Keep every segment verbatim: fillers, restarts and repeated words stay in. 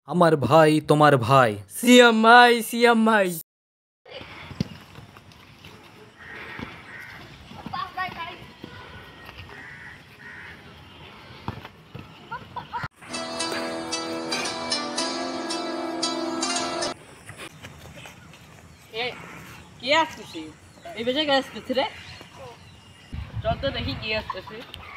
আমার ভাই তোমার ভাই। সিয়াম ভাই সিয়াম ভাই কে আসতেছি এই বেজে কে আসতেছি রে চল তো দেখি কে আসতেছে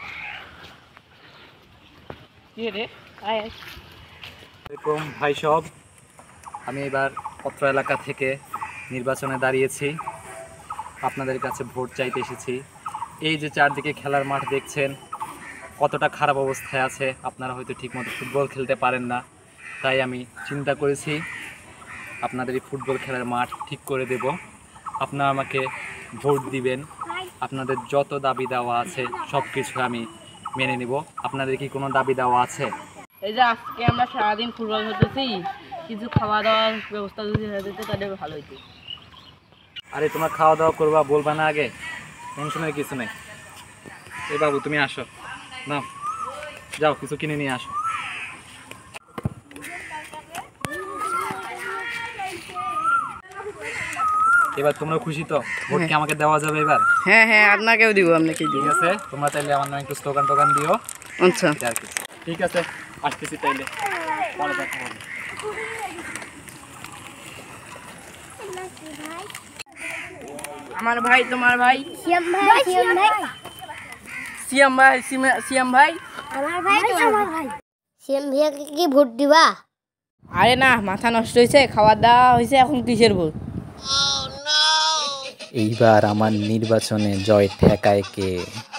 কে রে আয় আয় এরকম ভাই সব, আমি এবার পত্র এলাকা থেকে নির্বাচনে দাঁড়িয়েছি, আপনাদের কাছে ভোট চাইতে এসেছি। এই যে চারদিকে খেলার মাঠ দেখছেন কতটা খারাপ অবস্থায় আছে, আপনারা হয়তো ঠিকমতো ফুটবল খেলতে পারেন না, তাই আমি চিন্তা করেছি আপনাদের এই ফুটবল খেলার মাঠ ঠিক করে দেব। আপনারা আমাকে ভোট দিবেন, আপনাদের যত দাবি দেওয়া আছে সব কিছু আমি মেনে নেব। আপনাদের কি কোনো দাবি দেওয়া আছে? এই যে আজকে আমরা সারাদিন ফুটবল খেলতেছি, কিছু খাওয়া দাওয়ার ব্যবস্থা যদি হয়ে যেত তাহলে ভালো হতো। আরে তোমরা খাওয়া দাওয়া করবা, বলবা না আগে? টেনশনের কিছু নেই। এই বাবু তুমি আসো, না যাও কিছু কিনে নিয়ে আসো। এবার তোমরা খুশি তো? ভোট কি আমাকে দেওয়া যাবে এবার? হ্যাঁ হ্যাঁ আপনাকেও দিব, আপনাকে দিব। ঠিক আছে, তোমরা চাইলে আমার নামে একটু স্লোগান টোগান দিও। আচ্ছা আর কি, ঠিক আছে আসতেছি তাইলে, পরে দেখা হবে। আমার ভাই তোমার ভাই সিয়াম ভাই সিয়াম ভাই সিয়াম ভাই সিমা- সিয়াম ভাই আমার ভাই আমার ভাই সিয়াম ভাইকে কি ভোট দিবা? আরে না, মাথা নষ্ট হয়েছে, খাওয়া দাওয়া হয়েছে, এখন কিসের ভোট? এইবার আমার নির্বাচনে জয় ঠেকায় কে?